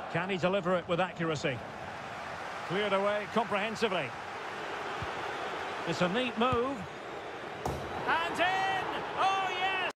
Can he deliver it with accuracy? Cleared away comprehensively. It's a neat move.